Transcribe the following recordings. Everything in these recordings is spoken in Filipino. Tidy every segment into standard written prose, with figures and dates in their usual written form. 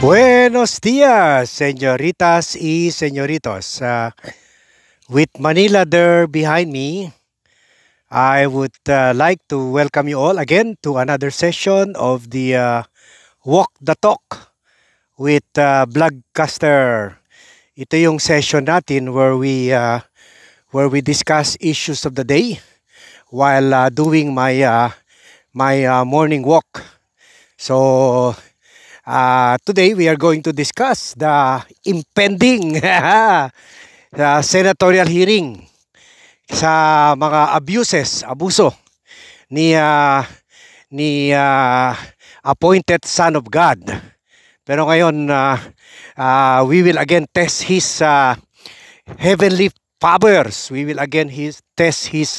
Buenos dias, señoritas y señoritos. With Manila there behind me, I would like to welcome you all again to another session of the Walk the Talk with Blogcaster. Ito yung session natin where we discuss issues of the day while doing my morning walk. So today we are going to discuss the impending senatorial hearing sa mga abuso ni appointed son of God. Pero ngayon we will again test his heavenly powers. We will again test his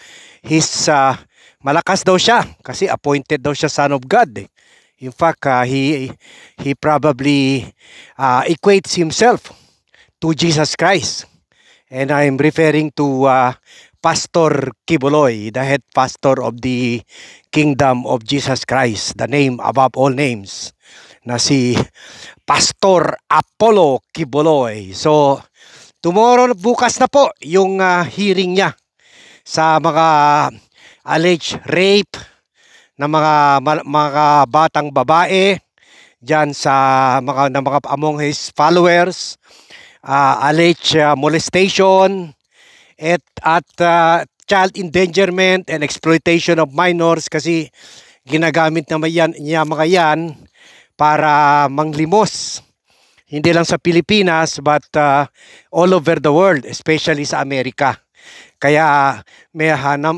malakas daw siya kasi appointed daw siya son of God. In fact, he probably equates himself to Jesus Christ. And I'm referring to Pastor Quiboloy, the head pastor of the Kingdom of Jesus Christ, the name above all names, na si Pastor Apollo Quiboloy. So, bukas na po yung hearing niya sa mga alleged rape ng mga batang babae diyan sa mga among his followers, alleged molestation at child endangerment and exploitation of minors kasi ginagamit naman niya mga yan para manglimos hindi lang sa Pilipinas but all over the world, especially sa Amerika. Kaya may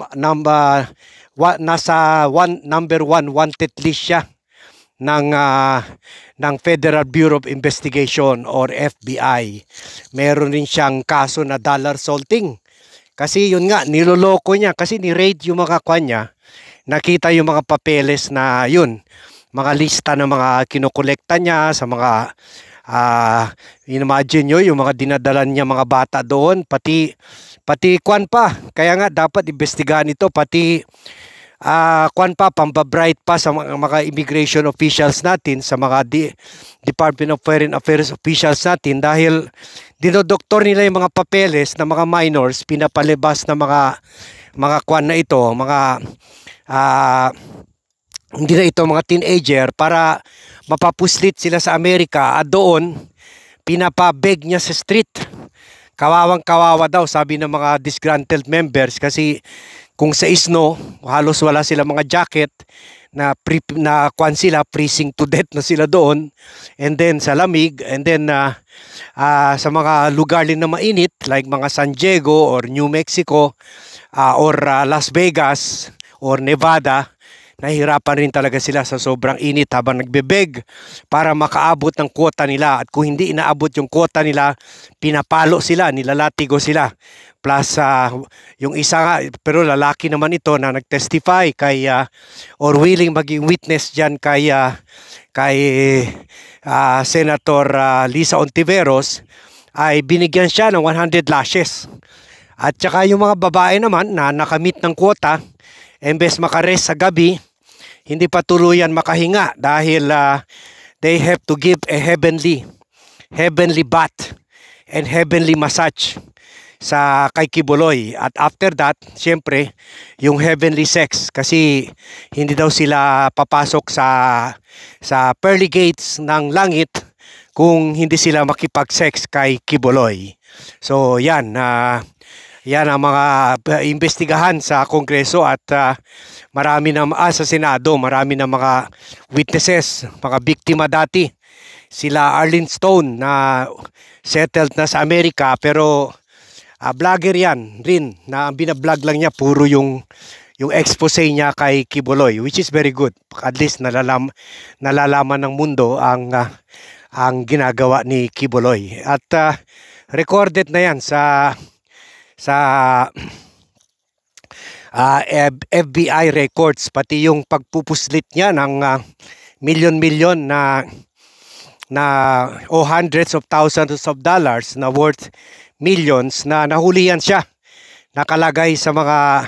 nasa number one wanted list siya ng Federal Bureau of Investigation or FBI. Meron rin siyang kaso na dollar salting. Kasi yun nga, niloloko niya kasi ni-raid yung mga niya. Nakita yung mga papeles na yun, mga lista ng mga kinukolekta niya sa mga imagine nyo yung mga dinadalan niya mga bata doon, pati pa. Kaya nga dapat imbestigahan ito, pati pambabright pa sa mga immigration officials natin, sa mga Department of Foreign Affairs officials natin dahil dinodoktor nila yung mga papeles ng mga minors, pinapalibas na mga na ito, hindi na ito mga teenager para mapapuslit sila sa Amerika at doon pinapabeg niya sa street. Kawawang-kawawa daw sabi ng mga disgruntled members kasi kung sa isno halos wala sila mga jacket na sila freezing to death na sila doon, and then sa lamig, and then sa mga lugar din na mainit like mga San Diego or New Mexico or Las Vegas or Nevada, nahihirapan rin talaga sila sa sobrang init habang nagbebeg para makaabot ng quota nila. At kung hindi inaabot yung quota nila, pinapalo sila, nilalatigo sila. Plus, yung isa nga, pero lalaki naman ito na nagtestify kay, or willing maging witness dyan kay Senator Lisa Ontiveros, ay binigyan siya ng 100 lashes. At saka yung mga babae naman na nakamit ng quota, embes makarest sa gabi, hindi pa tuluyan makahinga dahil they have to give a heavenly bath and heavenly massage sa kay Quiboloy. At after that, siyempre, yung heavenly sex kasi hindi daw sila papasok sa pearly gates ng langit kung hindi sila makipag-sex kay Quiboloy. So yan, yan ang mga imbestigahan sa Kongreso at marami na sa Senado, marami na mga witnesses, mga biktima dati. Sila Arlene Stone na settled na sa Amerika pero vlogger yan rin na ang binablog lang niya puro yung expose niya kay Quiboloy, which is very good. At least nalalaman ng mundo ang ginagawa ni Quiboloy. At recorded na yan sa FBI records, pati yung pagpupuslit niya ng milyon-milyon o hundreds of thousands of dollars na worth millions na nahulihan siya, nakalagay sa mga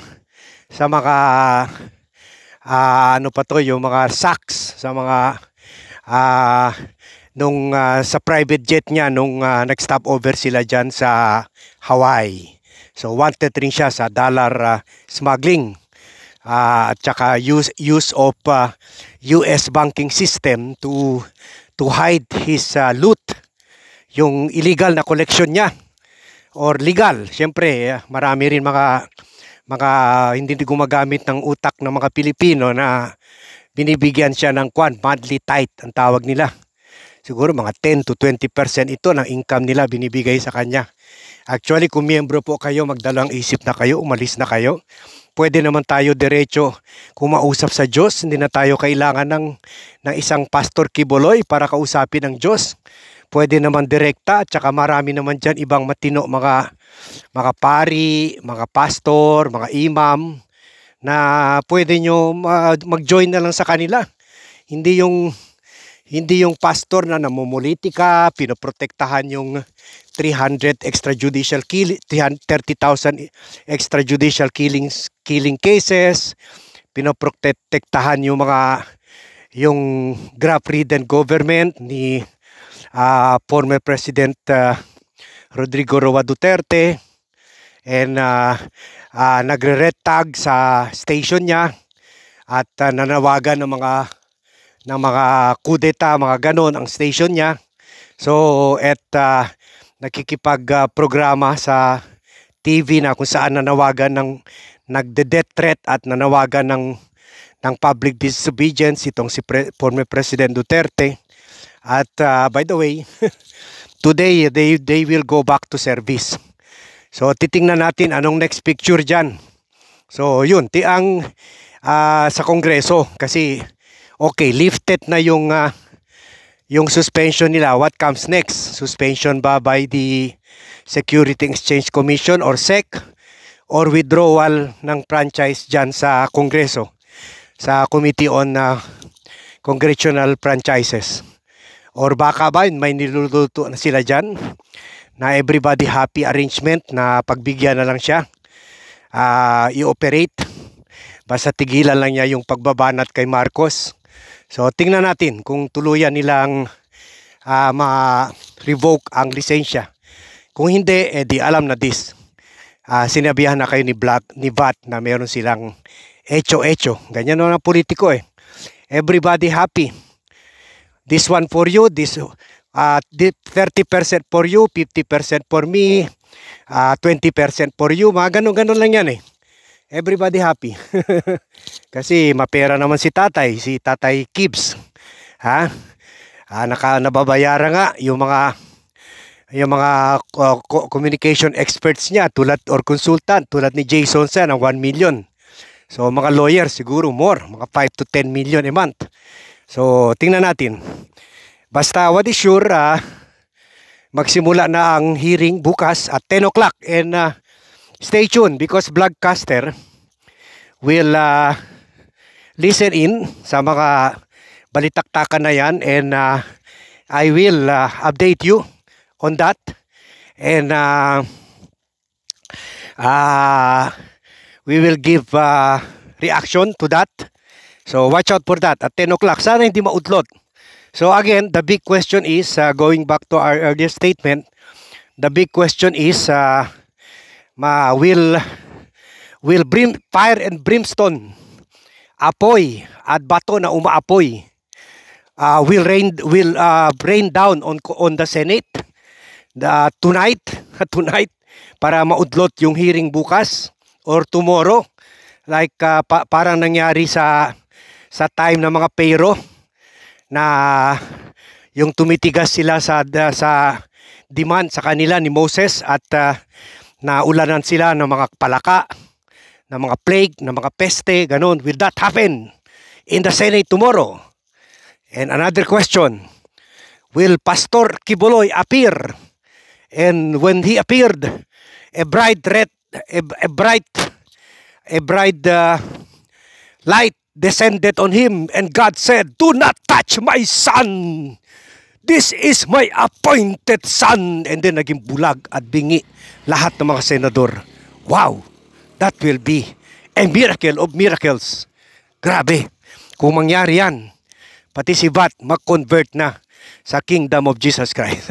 ano pa to, yung mga sacks, sa mga sa private jet niya nung nag-stop over sila dyan sa Hawaii. So wanted rin siya sa dollar smuggling at saka use of US banking system to hide his loot, yung illegal na collection niya or legal. Siyempre, marami rin mga hindi gumagamit ng utak ng mga Pilipino na binibigyan siya ng monthly tithe ang tawag nila. Siguro mga 10 to 20% ito ng income nila binibigay sa kanya. Actually, kung miyembro po kayo, magdalang isip na kayo, umalis na kayo. Pwede naman tayo diretso kumausap sa Diyos. Hindi na tayo kailangan ng isang pastor kibuloy para kausapin ng Diyos. Pwede naman direkta at saka marami naman dyan ibang matino mga pari, mga pastor, mga imam na pwede nyo mag-join na lang sa kanila. Hindi yung pastor na namumulitika, pinoprotektahan yung 30,000 extrajudicial killing cases, pinoprotektahan yung graft-ridden government ni former President Rodrigo Roa Duterte, and nagre-red tag sa station niya at nanawagan ng mga kudeta, mga ganon ang station niya. So nakikipag-programa sa TV na kung saan nanawagan nagde-death threat at nanawagan ng public disobedience itong si former President Duterte. At by the way, today they will go back to service. So titingnan natin anong next picture dyan. So yun, tiang sa Kongreso kasi okay, lifted na yung suspension nila. What comes next? Suspension ba by the Security Exchange Commission or SEC, or withdrawal ng franchise dyan sa Kongreso, sa Committee on Congressional Franchises? Or baka ba may niluluto na sila dyan na everybody happy arrangement na pagbigyan na lang siya i-operate, basta tigilan lang niya yung pagbabanat kay Marcos. So tingnan natin kung tuluyan nilang ma-revoke ang lisensya. Kung hindi, di alam na this. Sinabihan na kayo ni VAT na meron silang echo. Ganyan naman ang politiko eh. Everybody happy. This one for you, this 30% for you, 50% for me, 20% for you. Mga ganun lang yan eh. Everybody happy. Kasi mapera naman si Tatay Kibs. Nababayaran nga yung mga communication experts niya or consultant tulad ni Jason Sa ng 1 million. So mga lawyers siguro more, mga 5 to 10 million a month. So tingnan natin. Basta what is sure, magsimula na ang hearing bukas at 10 o'clock, and stay tuned because Vlogcaster will listen in sa mga balitaktakan na yan, and I will update you on that, and we will give reaction to that. So watch out for that at 10 o'clock. Sana hindi maudlot. So again, the big question is, going back to our earlier statement, the big question is, will fire and brimstone, apoy at bato na umaapoy, will rain down on the Senate tonight para maudlot yung hearing bukas or tomorrow, like parang nangyari sa time ng mga Pero na yung tumitigas sila sa demand sa kanila ni Moses at naulanan sila ng mga palaka, ng mga plague, ng mga peste, ganun. Will that happen in the Senate tomorrow? And another question, will Pastor Kibuloy appear? And when he appeared, a bright light descended on him, and God said, "Do not touch my son. This is my appointed son." And then naging bulag at bingi lahat ng mga senador. Wow, that will be a miracle of miracles. Grabe, kung mangyari yan, pati si VAT mag-convert na. sa kingdom of Jesus Christ.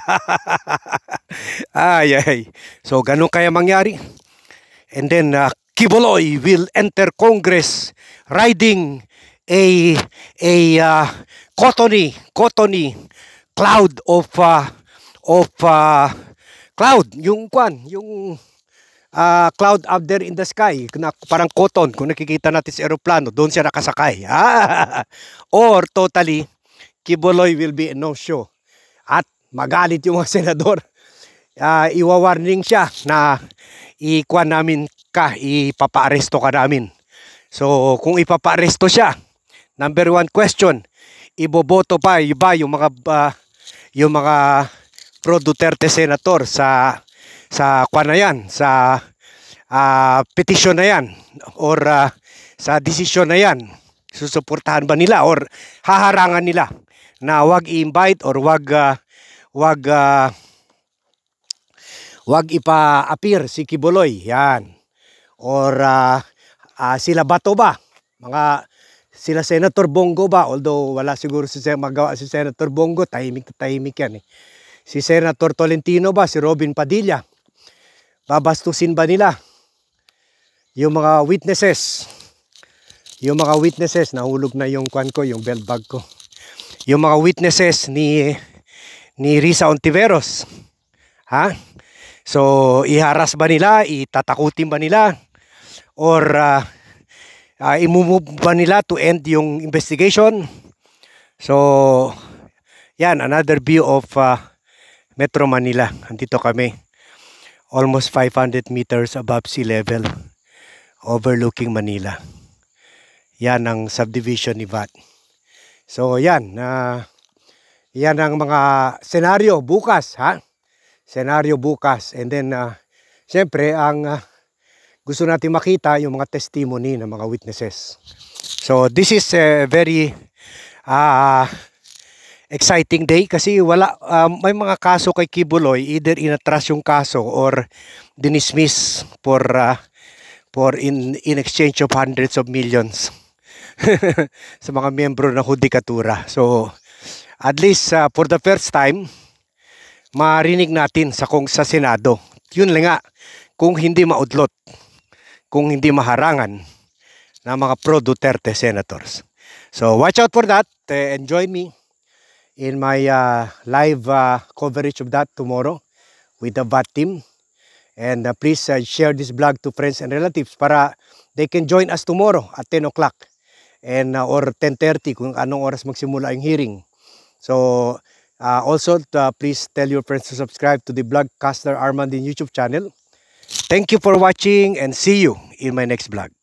Ay. So ganun kaya mangyari. And then Quiboloy will enter Congress riding a cottony cloud of cloud, yung cloud up there in the sky na parang cotton. Kung nakikita natin sa aeroplano, doon siya nakasakay. Or totally Quiboloy will be a no-show at magalit yung mga senador. Iwawarning siya na ipapa-aresto ka namin. So kung ipapa-aresto siya, number one question, iboboto pa ba yung mga pro Duterte senator sa na yan, sa petition na yan or sa desisyon na yan? Susuportahan ba nila or haharangan nila na wag i-invite or wag ipa-appear si Quiboloy? Yan. Or sila Bato ba? Sila Senator Bongo ba? Although wala siguro magawa si Senator Bongo, tahimik yan eh. Si Senator Tolentino ba? Si Robin Padilla? Babastusin ba nila yung mga witnesses? Yung mga witnesses, nahulog na yung yung belt bag ko. Yung mga witnesses ni Risa Ontiveros. So, iharas ba nila? Itatakutin ba nila? Or imumove ba nila to end yung investigation? So, yan, another view of Metro Manila. Andito kami. Almost 500 meters above sea level. Overlooking Manila. Yan ang subdivision ni VAT. So, yan. Yan ang mga senaryo bukas, senaryo bukas. And then, siyempre, ang gusto natin makita yung mga testimony ng mga witnesses. So, this is a very exciting day kasi may mga kaso kay Quiboloy, either inatras yung kaso or dinismiss in exchange of hundreds of millions sa mga miyembro ng hudikatura. So, at least for the first time, marinig natin sa Senado. Yun lang nga, kung hindi maudlot, kung hindi maharangan ng mga pro-Duterte senators. So watch out for that and join me in my live coverage of that tomorrow with the VAT team. And please share this vlog to friends and relatives para they can join us tomorrow at 10 o'clock and or 10:30 kung anong oras magsimula yung hearing. So also please tell your friends to subscribe to the Vlogcaster Armandin YouTube channel. Thank you for watching and see you in my next vlog.